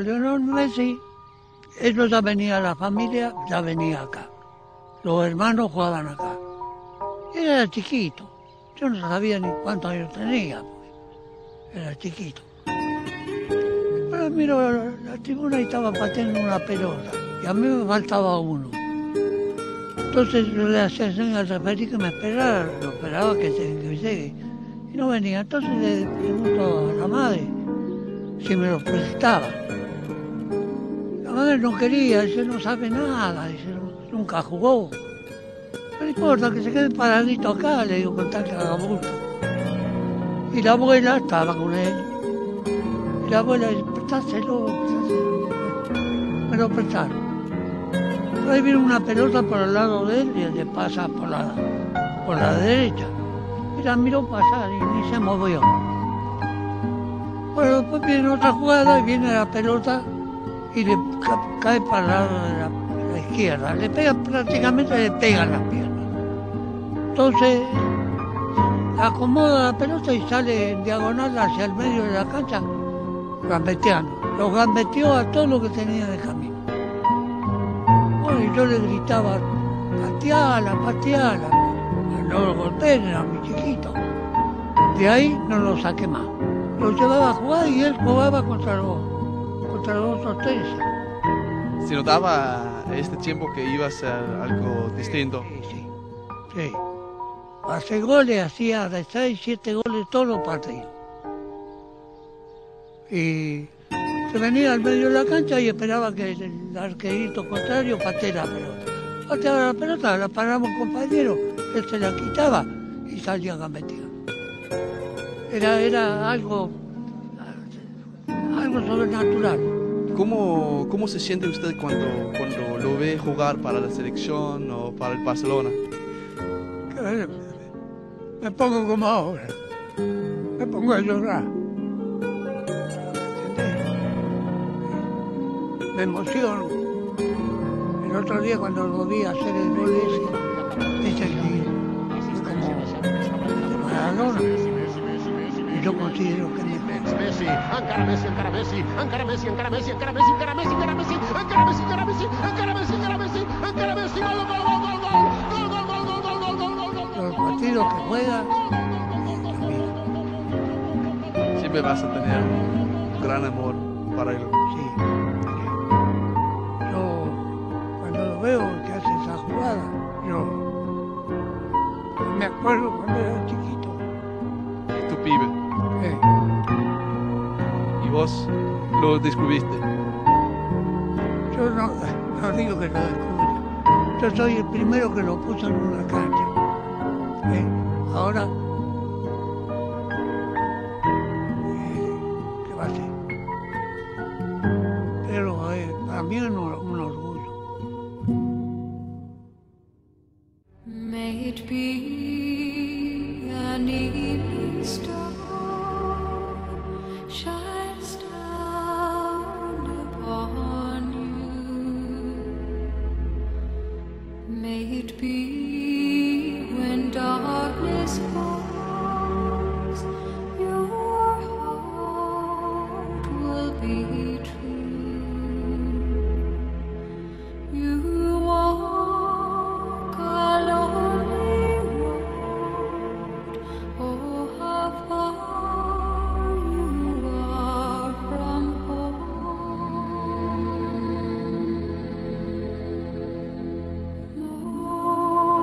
Lionel Messi, ellos ya venía, la familia ya venía acá. Los hermanos jugaban acá. Él era chiquito. Yo no sabía ni cuántos años tenía, porque era chiquito. Pero miro la tribuna y estaba pateando una pelota. Y a mí me faltaba uno. Entonces yo le hacía señas al referí que me esperara, lo esperaba que llegue. Y no venía. Entonces le pregunto a la madre si me lo prestaba. La madre no quería, dice, no sabe nada, dice, nunca jugó. No importa, que se quede paradito acá, le digo, con tal que haga bulto. Y la abuela estaba con él. Y la abuela dice, prestáselo. Me lo prestaron. Pero ahí viene una pelota por el lado de él y él le pasa por la derecha. Y la miró pasar y ni se movió. Bueno, después viene otra jugada y viene la pelota y le cae para el lado de la izquierda. Le pega, prácticamente le pega en las piernas. Entonces acomoda la pelota y sale en diagonal hacia el medio de la cancha gambeteando. Lo gambeteó a todo lo que tenía de camino. Bueno, y yo le gritaba, pateala, pateala. No lo golpeen, era muy chiquito. De ahí no lo saqué más. Lo llevaba a jugar y él jugaba contra los otros tres. ¿Se notaba este tiempo que iba a ser algo distinto? Sí. Hace goles, hacía de 6, 7 goles todos los partidos. Y se venía al medio de la cancha y esperaba que el arquerito contrario patee la pelota. Pateaba la pelota, la paraba un compañero, él se la quitaba y salía a gambetear. Era algo sobrenatural. ¿Cómo se siente usted cuando lo ve jugar para la selección o para el Barcelona? Me pongo como ahora, me pongo a llorar. ¿Entendés? Me emociono. El otro día cuando lo vi hacer el gol ese, dice que es como Maradona. Y yo considero que Messi, encara Messi, encara Messi, encara Messi, encara Messi, encara Messi, encara Messi, encara Messi, encara Messi, encara Messi, encara Messi, encara Messi, encara Messi, gol, gol, gol, gol, gol, gol, gol, gol, gol, gol. Los partidos que juega, Siempre vas a tener un gran amor para él. sí. Yo cuando lo veo que hace esa jugada, yo me acuerdo cuando era chiquito. Tu pibe. Y vos lo descubriste. Yo no digo que lo descubrí. Yo soy el primero que lo puso en una cancha. Ahora, ¿qué va a hacer? Pero para mí es un orgullo. May it be an evening star shines down upon you. May it be when darkness falls, your heart will be true. You walk a lonely road, oh how far you are from home.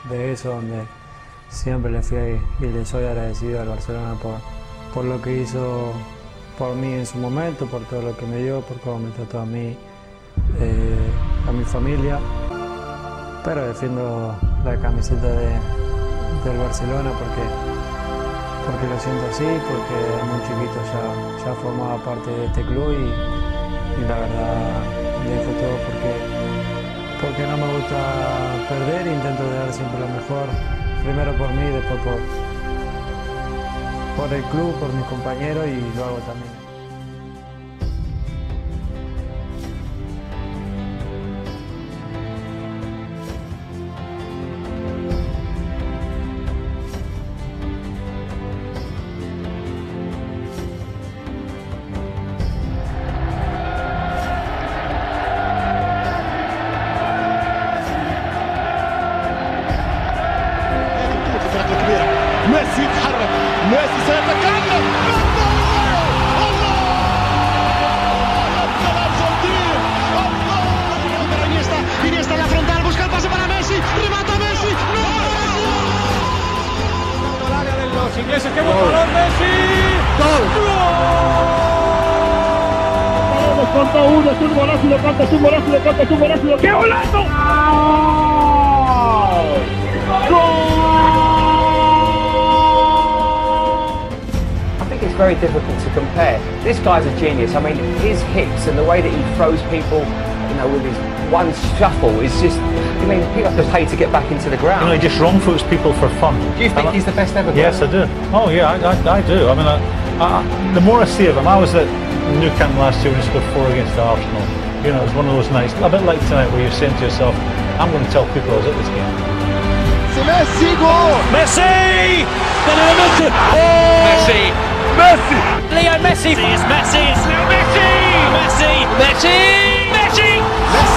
de eso, donde siempre le fui y le soy agradecido al Barcelona por lo que hizo por mí en su momento, por todo lo que me dio, por cómo me trató a mí, a mi familia. Pero defiendo la camiseta del Barcelona porque lo siento así, porque muy chiquito ya formaba parte de este club y la verdad dejo todo porque no me gusta perder e intento dar siempre lo mejor, primero por mí, después por el club, por mis compañeros y lo hago también. ميسي يتحرك، ميسي سيتكلم، Iniesta en la frontal, busca el pase para Messi, remata Messi, no, Messi. El área de los ingleses que buscan a Messi. ¡Gol! Contra uno, es un golazo, lo canta, es un golazo, lo canta, es un golazo, ¡qué golazo! ¡Gol! It's very difficult to compare. This guy's a genius. I mean, his hips and the way that he throws people, you know, with his one shuffle is just, I mean, people have to pay to get back into the ground. You know, he just wrong foots people for fun. Do you think he's the best ever? Yes, I do. Oh yeah, I do. I mean, the more I see of him, I was at Nou Camp last year when he scored 4 against Arsenal. You know, it was one of those nights, a bit like tonight, where you're saying to yourself, I'm going to tell people I was at this game. Messi, gol! Messi! Messi! Messi! Leo Messi! It's Messi! It's Leo Messi! Messi! Messi! Messi! Messi!